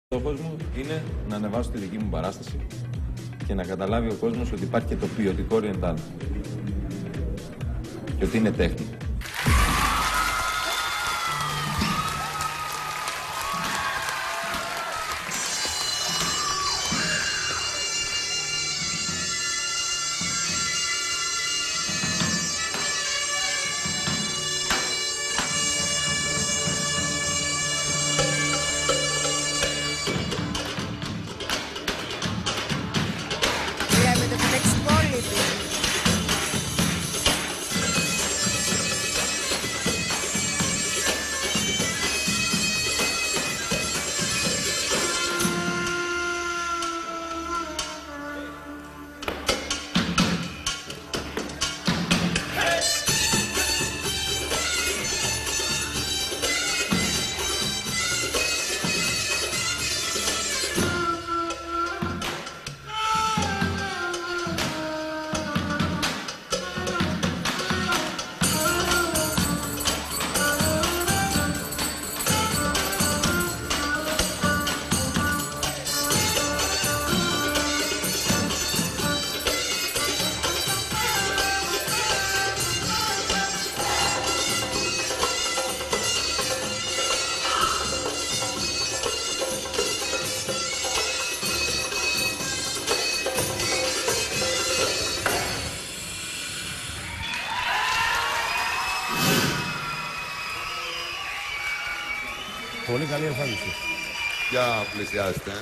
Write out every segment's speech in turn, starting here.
Ο στόχος μου είναι να ανεβάσω τη δική μου παράσταση και να καταλάβει ο κόσμος ότι υπάρχει και το ποιοτικό oriental και ότι είναι τέχνη. Πολύ καλή εμφάνιση. Για πλησιάστε.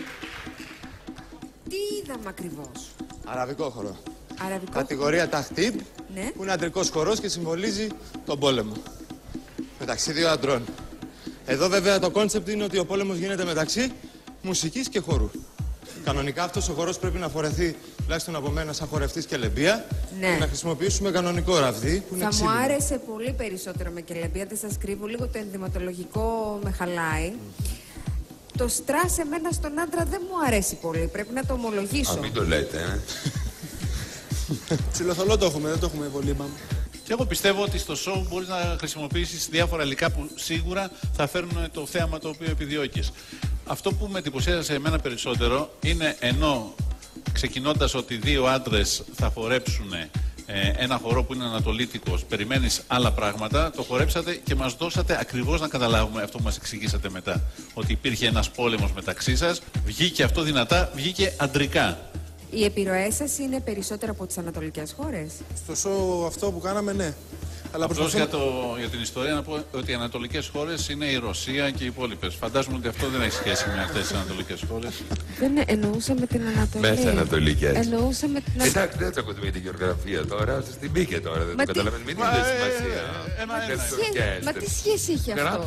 Τι είδαμε ακριβώς? Αραβικό χορό. Αραβικό. Κατηγορία ταχτύπ, Ναι. που είναι αντρικός χορός και συμβολίζει τον πόλεμο. Μεταξύ δύο αντρών. Εδώ βέβαια το κόνσεπτ είναι ότι ο πόλεμος γίνεται μεταξύ μουσικής και χορού. Κανονικά αυτός ο χορός πρέπει να φορεθεί τουλάχιστον από μένα σαν χορευτής και λεμπία. Ναι. Και να χρησιμοποιήσουμε κανονικό ραβδί που είναι Θα μου ξύλινο. άρεσε πολύ περισσότερο με κελεμπία, δεν σας κρύβω, λίγο το ενδυματολογικό με χαλάει. Το στρας εμένα στον άντρα δεν μου αρέσει πολύ, πρέπει να το ομολογήσω. Α, μην το λέτε, Ψιλοθολό το έχουμε, δεν το έχουμε πολύ, είπαμε. Και εγώ πιστεύω ότι στο show μπορείς να χρησιμοποιήσεις διάφορα υλικά που σίγουρα θα φέρουν το θέαμα το οποίο επιδιώκεις. Αυτό που με εντυπωσίασε εμένα περισσότερο είναι ενώ ξεκινώντας ότι δύο άντρες θα φορέψουν ένα χορό που είναι ανατολίτικος, περιμένεις άλλα πράγματα, το χορέψατε και μας δώσατε ακριβώς να καταλάβουμε αυτό που μας εξηγήσατε μετά. Ότι υπήρχε ένας πόλεμος μεταξύ σας, βγήκε αυτό δυνατά, βγήκε αντρικά. Οι επιρροές σας είναι περισσότερο από τις ανατολικές χώρες? Στο show αυτό που κάναμε, ναι. Αλλά Απλώς προσπαθούμε... για την ιστορία να πω ότι οι ανατολικές χώρες είναι η Ρωσία και οι υπόλοιπες. Φαντάζομαι ότι αυτό δεν έχει σχέση με αυτές τις ανατολικές χώρες. Δεν εννοούσα με την Ανατολή. Μέσα ανατολικές. Εννοούσα με την Εντάξει, δεν τσακωθούμε τη γεωγραφία τώρα, σας την μπήκε τώρα, δεν το καταλαβαίνετε, μην δίνετε σημασία. Μα τι σχέση είχε αυτό?